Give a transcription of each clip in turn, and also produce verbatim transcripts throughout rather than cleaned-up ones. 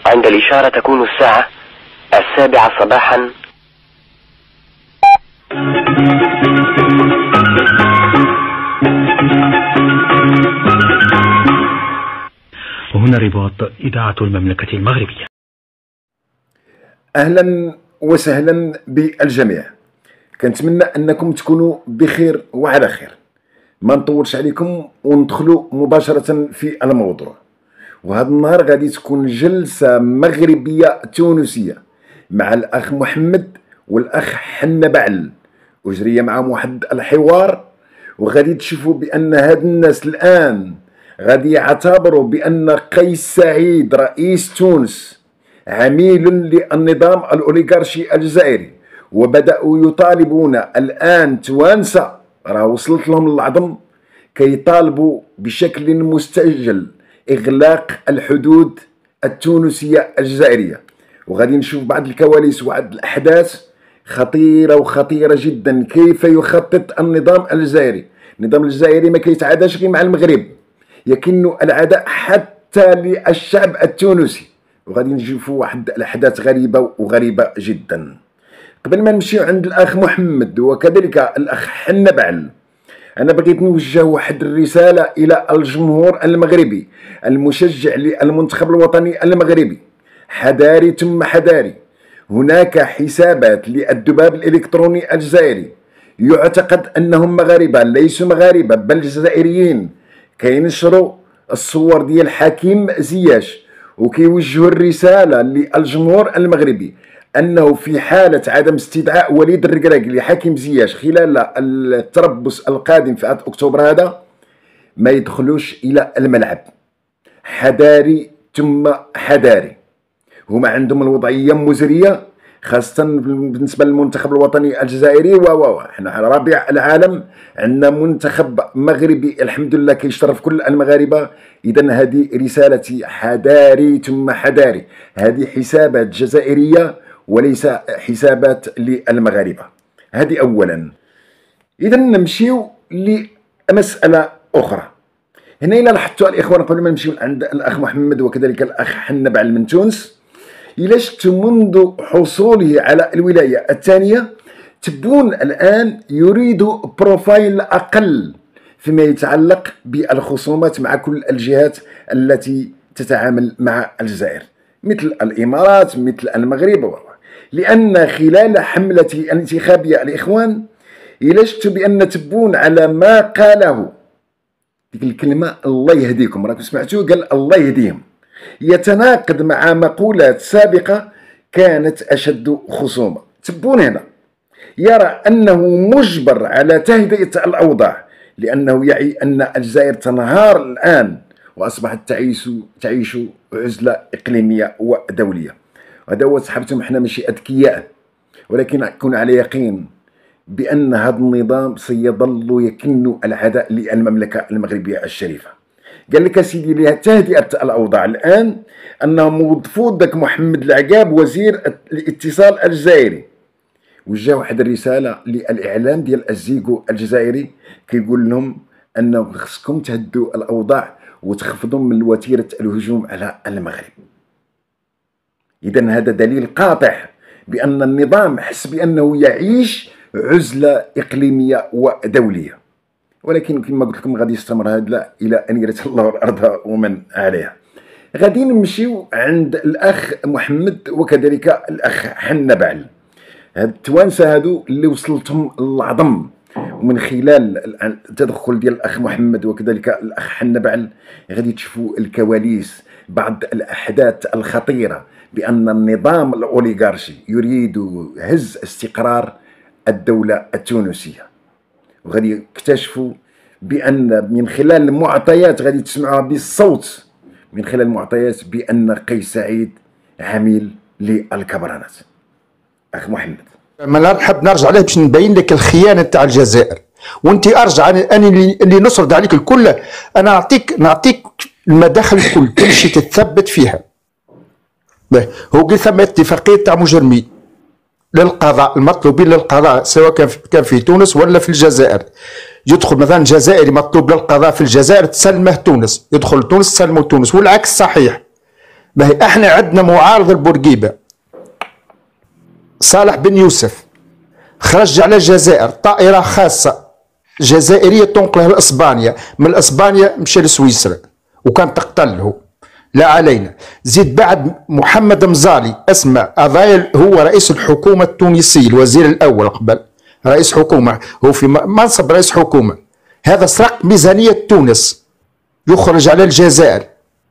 عند الإشارة تكون الساعة السابعة صباحا. وهنا رباط إذاعة المملكة المغربية. أهلا وسهلا بالجميع. كنتمنى أنكم تكونوا بخير وعلى خير. ما نطولش عليكم وندخلوا مباشرة في الموضوع. وهذا النهار غادي تكون جلسة مغربية تونسية مع الأخ محمد والأخ حنا بعل، وجري معهم واحد الحوار، وغادي تشوفوا بأن هاد الناس الآن غادي يعتبروا بأن قيس سعيد رئيس تونس عميل للنظام الأوليغارشي الجزائري، وبدأوا يطالبون الآن توانسة راه وصلت لهم العظم كيطالبوا بشكل مستعجل إغلاق الحدود التونسية الجزائرية. وغادي نشوف بعض الكواليس وبعض الأحداث خطيرة وخطيرة جدا، كيف يخطط النظام الجزائري. النظام الجزائري ما كيتعاداش غير مع المغرب، يكن العداء حتى للشعب التونسي. وغادي نشوفوا واحد الأحداث غريبة وغريبة جدا. قبل ما نمشيو عند الأخ محمد وكذلك الأخ حنا بعل، أنا بغيت نوجه واحد الرسالة إلى الجمهور المغربي المشجع للمنتخب الوطني المغربي. حذاري ثم حذاري، هناك حسابات للذباب الإلكتروني الجزائري يعتقد أنهم مغاربة، ليسوا مغاربة بل جزائريين، كينشروا الصور ديال حكيم زياش وكيوجهوا الرسالة للجمهور المغربي أنه في حالة عدم استدعاء وليد الركراكي لحكيم زياش خلال التربص القادم في أكتوبر هذا ما يدخلوش إلى الملعب. حذاري ثم حذاري. هما عندهم الوضعية مزرية، خاصة بالنسبة للمنتخب الوطني الجزائري. و حنا ربيع العالم، عندنا منتخب مغربي الحمد لله كيشرف كل المغاربة. إذا هذه رسالتي، حذاري ثم حذاري. هذه حسابات جزائرية وليس حسابات للمغاربة. هذه أولا. إذا نمشيو لمسألة أخرى. هنا إلا لاحظتوا الإخوان قبل ما نمشيو عند الأخ محمد وكذلك الأخ حنا بعل من تونس، إلا شفتوا منذ حصوله على الولاية الثانية تبون الآن يريد بروفايل أقل فيما يتعلق بالخصومات مع كل الجهات التي تتعامل مع الجزائر، مثل الإمارات مثل المغرب. لأن خلال حملته الانتخابية الإخوان إلا شفتوا بأن تبون على ما قاله، ديك الكلمة الله يهديكم راكم سمعتوا، قال الله يهديهم، يتناقض مع مقولات سابقة كانت أشد خصومة. تبون هنا يرى أنه مجبر على تهدئة الأوضاع، لأنه يعي أن الجزائر تنهار الآن وأصبحت تعيش تعيش عزلة إقليمية ودولية. وهذا هو صحابتهم، احنا ماشي أذكياء، ولكن كون على يقين بأن هذا النظام سيظل يكن العداء للمملكة المغربية الشريفة. قال لك سيدي لتهدئة الأوضاع الآن أنهم وظفوا ذاك محمد العقاب وزير الاتصال الجزائري، وجه واحد الرسالة للإعلام ديال الزيكو الجزائري كيقول لهم أنه خصكم تهدوا الأوضاع وتخفضوا من وتيرة الهجوم على المغرب. إذن هذا دليل قاطع بأن النظام حس بأنه يعيش عزلة إقليمية ودولية، ولكن كما قلت لكم غادي يستمر هذا إلى أن يرث الله الأرض ومن عليها. غادي نمشيو عند الأخ محمد وكذلك الأخ حنا بعل. هاد التوانسة هادو اللي وصلتهم العظم ومن خلال التدخل ديال الأخ محمد وكذلك الأخ حنا بعل غادي تشوفوا الكواليس، بعض الأحداث الخطيرة بأن النظام الأوليغارشي يريد هز استقرار الدولة التونسية. وغادي يكتشفوا بأن من خلال المعطيات غادي تسمعوها بالصوت، من خلال المعطيات بأن قيس سعيد عميل للكبرانات. أخ محمد، ما نحب نرجع عليه باش نبين لك الخيانة تاع الجزائر، وانت ارجع انا اللي, اللي نصرد عليك الكل. انا نعطيك نعطيك المداخل الكل تمشي تثبت فيها. هو قال ثم اتفاقية تاع مجرمين للقضاء، المطلوبين للقضاء سواء كان في, كان في تونس ولا في الجزائر. يدخل مثلا جزائري مطلوب للقضاء في الجزائر تسلمه تونس، يدخل تونس تسلمه تونس، والعكس صحيح. باهي احنا عندنا معارض البورقيبه صالح بن يوسف خرج على الجزائر طائره خاصه جزائريه تنقله لاسبانيا، من اسبانيا مشى لسويسرا وكان تقتله، لا علينا. زيد بعد محمد مزالي اسمع هذا هو رئيس الحكومه التونسيه، الوزير الاول قبل رئيس حكومه، هو في منصب رئيس حكومه. هذا سرق ميزانيه تونس، يخرج على الجزائر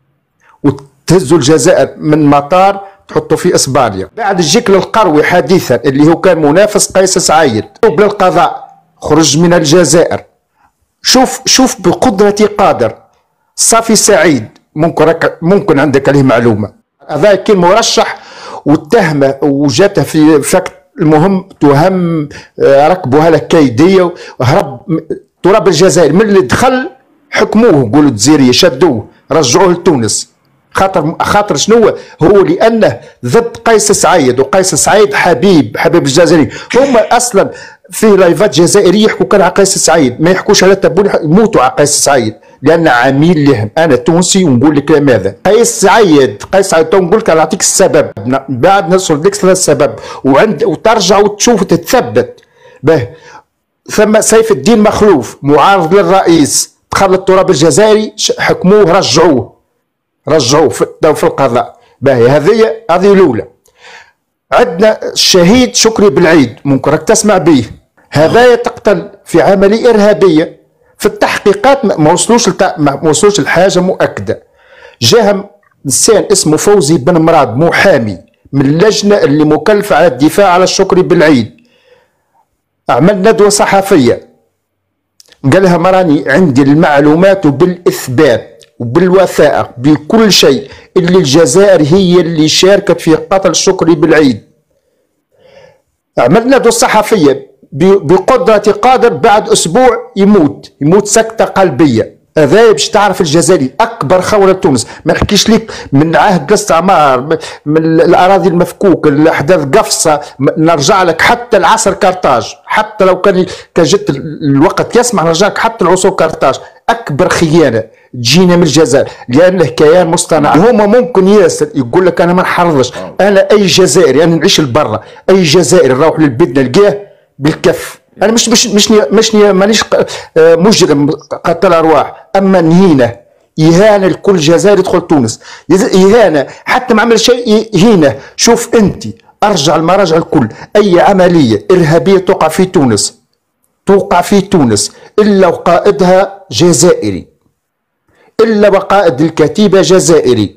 وتهزوا الجزائر من مطار تحطوا في اسبانيا. بعد يجيك للقروي حديثا اللي هو كان منافس قيس سعيد للقضاء، خرج من الجزائر. شوف شوف بقدرة قادر. صافي سعيد ممكن ممكن عندك عليه معلومه، هذا كان مرشح واتهمه وجاته في فك، المهم تهم ركبوا هلا كيديه وهرب تراب الجزائر. من اللي دخل حكموه، قولوا الجزائريه شدوه رجعوه لتونس. خاطر خاطر شنو هو؟ لانه ضد قيس سعيد، وقيس سعيد حبيب حبيب الجزائري. هم اصلا في لايفات جزائريه يحكوا كان على قيس سعيد، ما يحكوش على تبون، يموتوا على قيس سعيد لان عميل لهم. انا تونسي ونقول لك ماذا قيس سعيد قيس سعيد نقول لك نعطيك السبب بعد نوصل لك ثلاث سبب وعند وترجع وتشوف تتثبت به. ثم سيف الدين مخلوف معارض للرئيس، دخل التراب الجزائري حكموه رجعوه رجعوه في, في القضاء. باهي هذه هذه الاولى. عندنا الشهيد شكري بالعيد، ممكن راك تسمع به، هذا تقتل في عمليه ارهابيه. في التحقيقات ما وصلوش ما وصلوش لحاجه مؤكده. جاهم انسان اسمه فوزي بن مراد محامي من اللجنه اللي مكلفه على الدفاع على الشكري بالعيد، عمل ندوه صحفيه قال لها مراني عندي المعلومات وبالاثبات وبالوثائق بكل شيء اللي الجزائر هي اللي شاركت في قتل شكري بالعيد. عملنا ندوة صحفية بقدرة قادر، بعد أسبوع يموت يموت سكتة قلبية. هذا باش تعرف الجزائري أكبر خونة تونس. ما نحكيش لك من عهد الاستعمار، من الأراضي المفكوكة، الأحداث قفصة، نرجع لك حتى العصر كرتاج، حتى لو كان كان جت الوقت يسمح نرجع لك حتى العصور كرتاج. أكبر خيانة تجينا من الجزائر لأنه كيان مصطنع. هما ممكن ياسر يقول لك أنا ما نحرضش، أنا أي جزائري أنا نعيش لبرا، أي جزائري نروح للبيت نلقاه بالكف. انا مش مش مش مش مانيش مجرم قتل ارواح، اما نهينه اهانه لكل جزائري يدخل تونس، اهانه حتى ما عمل شيء يهينه. شوف انت ارجع المراجع الكل، اي عمليه ارهابيه توقع في تونس توقع في تونس الا وقائدها جزائري، الا وقائد الكتيبه جزائري.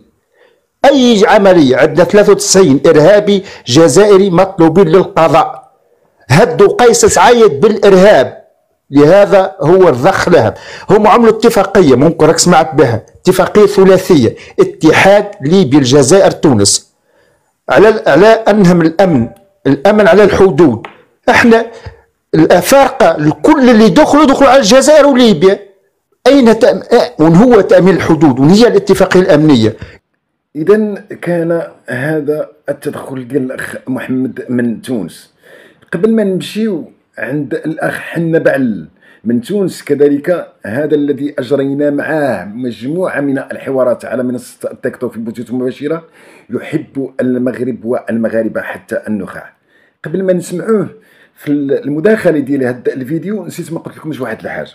اي عمليه عندنا ثلاثة وتسعين ارهابي جزائري مطلوبين للقضاء. هدوا قيس سعيد بالارهاب، لهذا هو الضخ لهم. هم عملوا اتفاقيه ممكن راك سمعت بها، اتفاقيه ثلاثيه، اتحاد ليبيا الجزائر تونس، على على انهم الامن الامن على الحدود. احنا الافارقه الكل اللي دخلوا دخلوا على الجزائر وليبيا. اين تأم... وين هو تامين الحدود؟ وين هي الاتفاقيه الامنيه؟ اذا كان هذا التدخل ديال الاخ محمد من تونس. قبل ما نمشيو عند الاخ حنا بعل من تونس كذلك، هذا الذي اجرينا معاه مجموعه من الحوارات على منصه التيك توك في البثوث المباشره، يحب المغرب والمغاربه حتى النخاع. قبل ما نسمعوه في المداخله ديال هذا الفيديو نسيت ما قلت لكمش واحد الحاجه.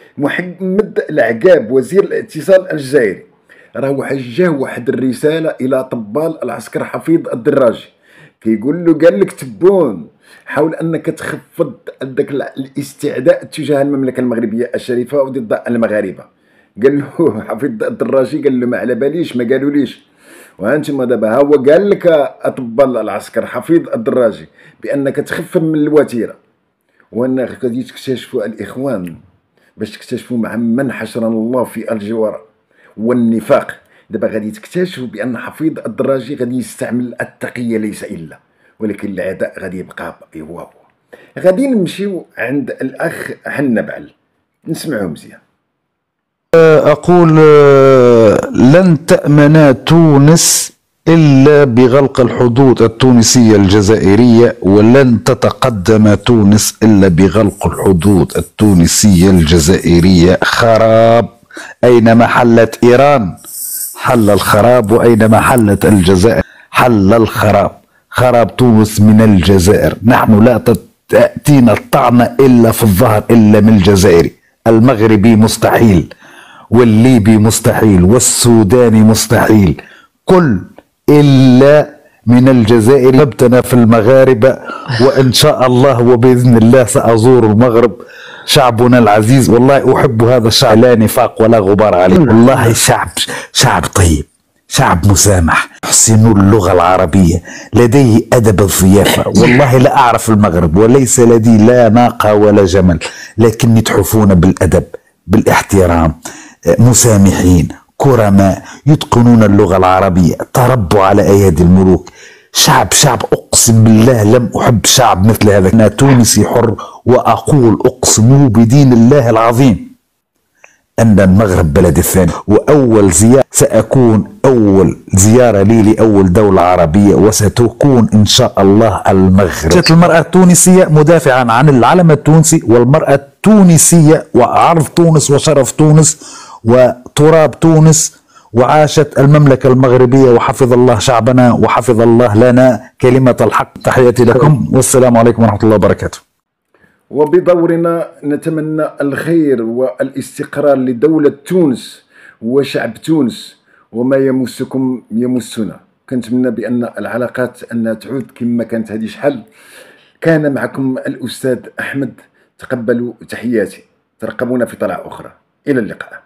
محمد العقاب وزير الاتصال الجزائري راه وجه واحد الرساله الى طبال العسكر حفيظ الدراجي، كيقول له قال لك تبون حاول انك تخفض ذاك الاستعداء تجاه المملكه المغربيه الشريفه وضد المغاربه. قال له حفيظ الدراجي قال له ما على باليش ما قالوليش، وانتم دابا ها هو قال لك اطبال العسكر حفيظ الدراجي بانك تخفف من الوتيره، وان غادي تكتشفوا الاخوان باش تكتشفوا مع من حشرنا الله في الجوار والنفاق. دابا غادي تكتشفوا بان حفيظ الدراجي غادي يستعمل التقيه ليس الا، ولكن العداء غادي يبقى هو هو. غادي نمشيو عند الاخ حنا بعل نسمعو مزيان. اقول لن تأمن تونس الا بغلق الحدود التونسيه الجزائريه، ولن تتقدم تونس الا بغلق الحدود التونسيه الجزائريه. خراب. اينما حلت ايران حل الخراب، وأينما حلت الجزائر حل الخراب. خراب تونس من الجزائر، نحن لا تأتينا الطعنة إلا في الظهر إلا من الجزائري. المغربي مستحيل، والليبي مستحيل، والسوداني مستحيل، كل إلا من الجزائر. نبتنا في المغاربة، وإن شاء الله وبإذن الله سأزور المغرب. شعبنا العزيز، والله أحب هذا الشعب، لا نفاق ولا غبار عليه. والله شعب شعب طيب، شعب مسامح، يحسن اللغة العربية، لديه أدب الضيافة. والله لا أعرف المغرب وليس لدي لا ناقة ولا جمل، لكن يتحفون بالأدب بالاحترام، مسامحين كرماء، يتقنون اللغة العربية، تربوا على أيادي الملوك. شعب شعب أقسم بالله لم أحب شعب مثل هذا. أنا تونسي حر، وأقول أقسم بدين الله العظيم أن المغرب بلد الثاني، وأول زيارة سأكون أول زيارة لي لأول دولة عربية، وستكون إن شاء الله المغرب. جاءت المرأة التونسية مدافعا عن العلم التونسي، والمرأة التونسية وعرض تونس وشرف تونس وتراب تونس. وعاشت المملكة المغربية، وحفظ الله شعبنا وحفظ الله لنا كلمة الحق. تحياتي لكم، والسلام عليكم ورحمة الله وبركاته. وبدورنا نتمنى الخير والاستقرار لدولة تونس وشعب تونس، وما يمسكم يمسنا. كنتمنى بأن العلاقات أنها تعود كما كانت هذه شحال. كان معكم الأستاذ أحمد، تقبلوا تحياتي، ترقبونا في طلعة أخرى، إلى اللقاء.